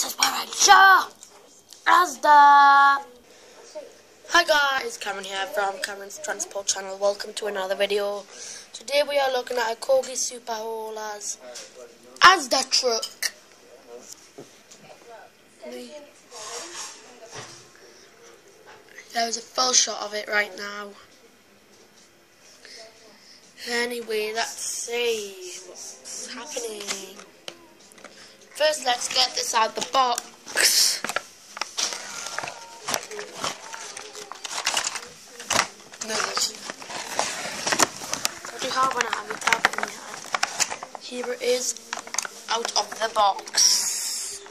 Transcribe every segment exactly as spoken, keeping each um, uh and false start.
Asda's Pirate Show! Asda! Hi guys, Cameron here from Cameron's Transport Channel. Welcome to another video. Today we are looking at a Kogi Super Haulers Asda truck. There's a full shot of it right now. Anyway, let's see what's happening. First, let's get this out the box. No, it's pretty hard when I have it up in here. Here it is, out of the box.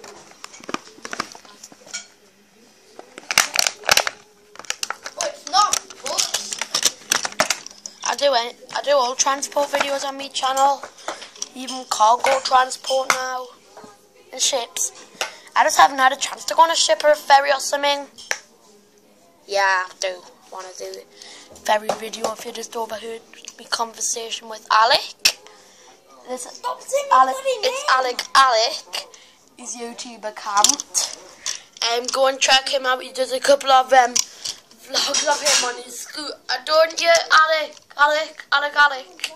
Oh, it's not books. I do it. I do all transport videos on my channel, even cargo transport now. And ships. I just haven't had a chance to go on a ship or a ferry or something. Yeah, I do want to do a ferry video if you just overheard my conversation with Alec. This Stop saying Alec, my bloody it's Alec Alec. He's YouTuber Camped. Um, go and check him out. He does a couple of um vlogs of him on his scooter. Don't you, Alec? Alec, Alec, Alec.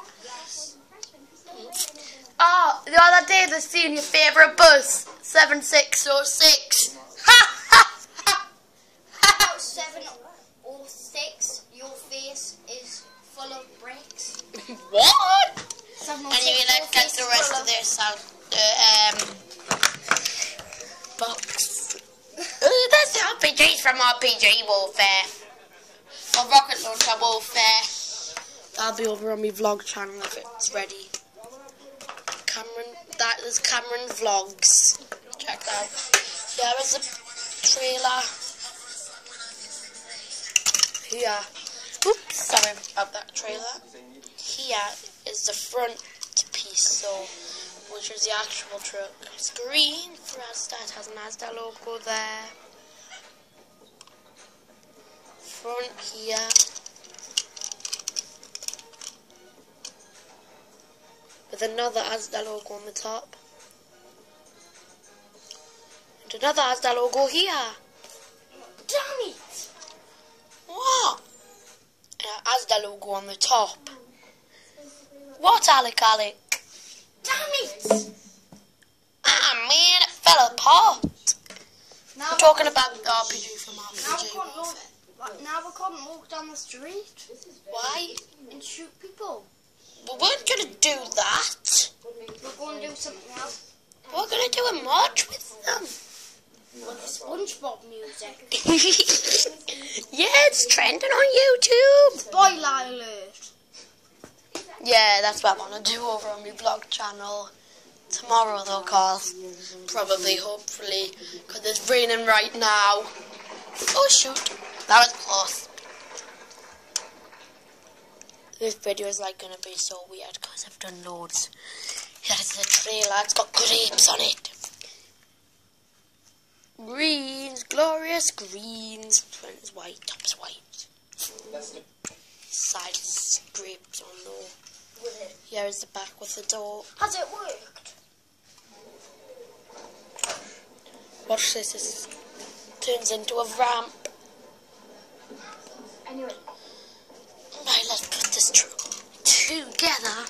Oh, the other day they seen your favourite bus, seven six oh six. Ha ha ha! About seven oh six, your face is full of bricks. What? Anyway, let's get the rest of this out the um, box. Ooh, that's the R P Gs from R P G Warfare. Or Rocket Launcher Warfare. That'll be over on my vlog channel if it's ready. Cameron, that is Cameron Vlogs. Check that out. Here is the trailer. Here. Oops, sorry about that trailer. Here is the front piece, so which is the actual truck. It's green for Asda. It has an Asda logo there. Front here. With another Asda logo on the top. And another Asda logo here. Damn it! What? And an Asda logo on the top. What, Alec, Alec? Damn it! Ah, man, it fell apart. Now I'm talking about the R P G from R P G. Now we can't walk, now we can't walk down the street Why? and shoot people. We weren't going to do that. We're going to do something else. We're going to do a march with them. With the SpongeBob music. Yeah, it's trending on YouTube. Spoiler alert. Yeah, that's what I want to do over on my vlog channel. Tomorrow though, cause probably, hopefully, because it's raining right now. Oh shoot, that was close. This video is like going to be so weird because I've done loads. Here's the trailer, it's got grapes on it. Greens, glorious greens. Front is white, top is white. Side is grapes on though. Here is the back with the door. Has it worked? Watch this, this turns into a ramp. Anyway. Right, let's put this tr together.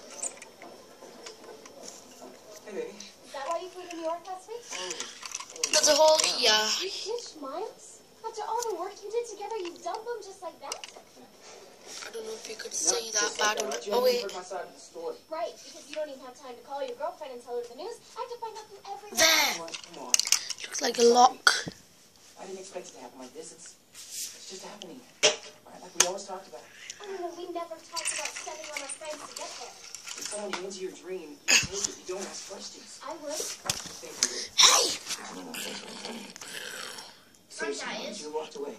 Hey, baby. Is that why you flew to New York last week? There's a hole here. You ditched Miles? After all the work you did together, you dump him just like that? I don't know if you could say that bad or not. Oh wait. Right, because you don't even have time to call your girlfriend and tell her the news. I have to find out from everyone. There! Come on. Looks like a lock. I didn't expect it to happen like this. It's, it's just happening. Right, like we always talked about. I mean, we never talked about sending on our friends to get there. If someone into your dream, you take it. You don't ask questions. I would. Hey! Seriously, why did you walked away?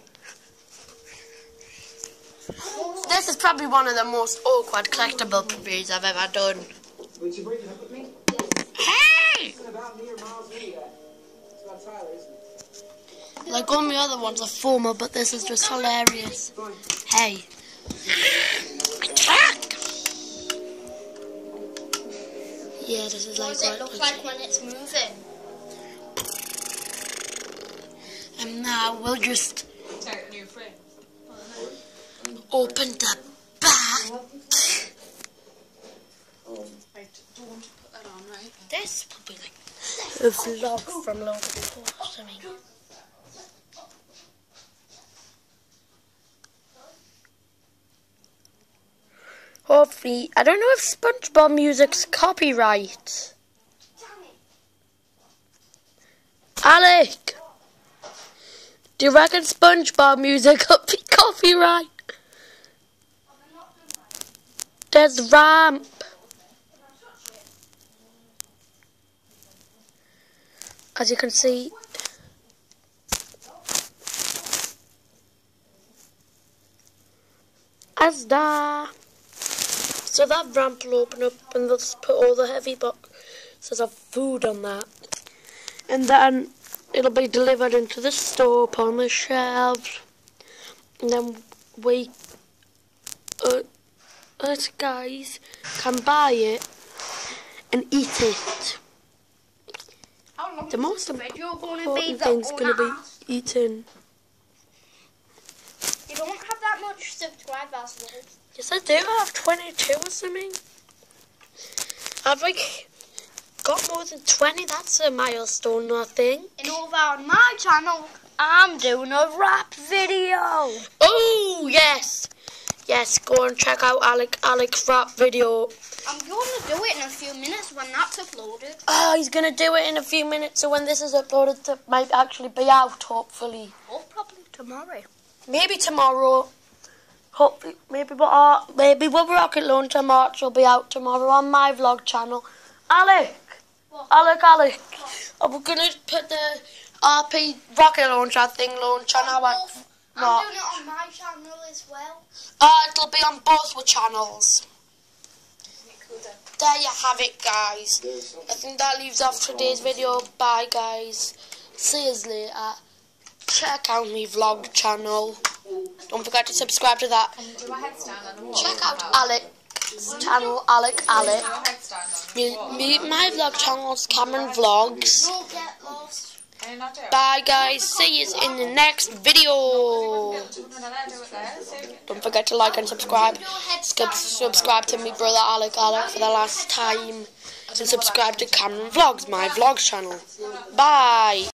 This is probably one of the most awkward collectible previews I've ever done. Would you break it up with me? Hey! It's not about me or Miles anyway. It's about Tyler, isn't it? Like all my other ones are formal, but this is just hilarious. Hey. Attack! Yeah, this is What like does it what look like when it's moving? now we'll just open the back. Right, don't put that on, right? This will be like a vlog from Logan or something. Hopefully, I don't know if SpongeBob music's copyright. Alec, do you reckon SpongeBob music could be copyright? There's the ramp. As you can see, as that. So that ramp will open up and they'll just put all the heavy boxes of food on that. And then it'll be delivered into the store, put on the shelves. And then we, uh, us guys, can buy it and eat it. How long The most is this video going to be? important The thing's going to owner be asked. eaten. You don't have that much subscribers, though. Yes, I do. I have twenty-two or something. I've like got more than twenty. That's a milestone, I think. And over on my channel, I'm doing a rap video. Oh yes, yes. Go and check out Alec Alec's rap video. I'm going to do it in a few minutes when that's uploaded. Oh, he's gonna do it in a few minutes. So when this is uploaded, it might actually be out. Hopefully, Or probably tomorrow. maybe tomorrow. Hopefully, maybe but uh, maybe Wubba Rocket Launcher March will be out tomorrow on my vlog channel. Alec, What? Alec, Alec. Are we gonna put the R P rocket launcher thing launch on our? I'm What? doing it on my channel as well. Uh, it'll be on both our channels. There you have it, guys. I think that leaves off today's video. Bye, guys. See you later. Check out my vlog channel. Don't forget to subscribe to that. Do a headstand on the Check out Alec's channel, Alec Alec. Me, me, my vlog channel is Cameron Vlogs. Don't get lost. Can you not do it? Bye, guys. See you in the next video. No, no, no, do it there. So you Don't forget to like and subscribe. Do a head Skip, stand. subscribe to me brother Alec Alec for the last time. And subscribe to Cameron Vlogs, my vlogs channel. Bye.